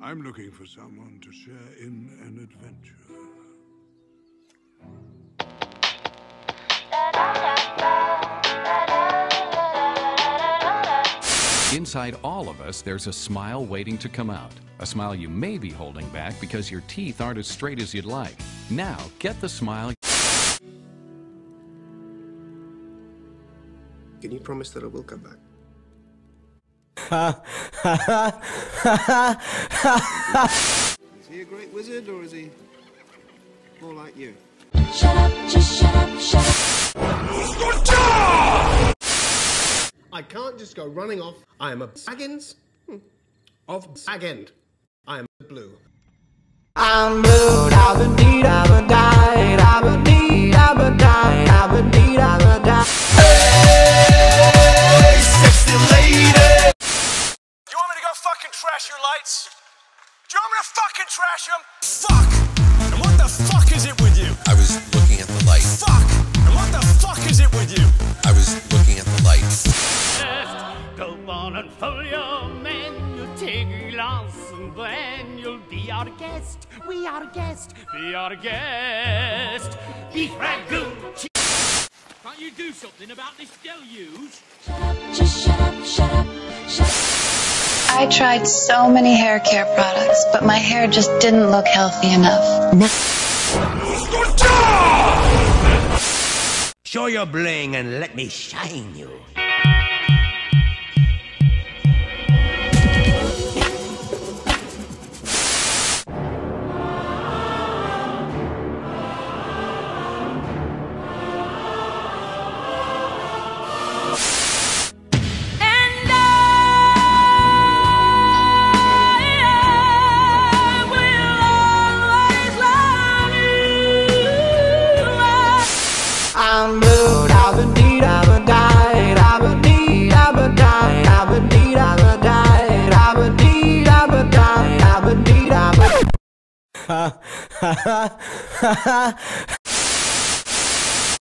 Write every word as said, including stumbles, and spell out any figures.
I'm looking for someone to share in an adventure. Inside all of us, there's a smile waiting to come out. A smile you may be holding back because your teeth aren't as straight as you'd like. Now, get the smile. Can you promise that I will come back? Is he a great wizard, or is he more like you? Shut up, just shut up, shut up. I can't just go running off. I am a Baggins hmm. of Bagend. I am blue. I'm blue, I've been deed, I've been died, I've been deed, I've been died, I've been deed, I've been died. Hey, sexy lady! Do you want me to go fucking trash your lights? Do you want me to fucking trash them? Fuck! And what the fuck is it with you? I was looking at the light. Fuck! And what the fuck is it with you? I was looking at the light. Go on and follow your men, you take a glass, and then you'll be our guest. We are a guest, be our guest. Beef ragoon. Can't you do something about this deluge? Shut up, just shut up, shut up, shut up. I tried so many hair care products, but my hair just didn't look healthy enough. Show your bling and let me shine you. I'm blue, I've been deed, I've been died, I've been deed, I've been died, I've been deed, I've been died, I've been deed, I've been died, I've been deed, I've been.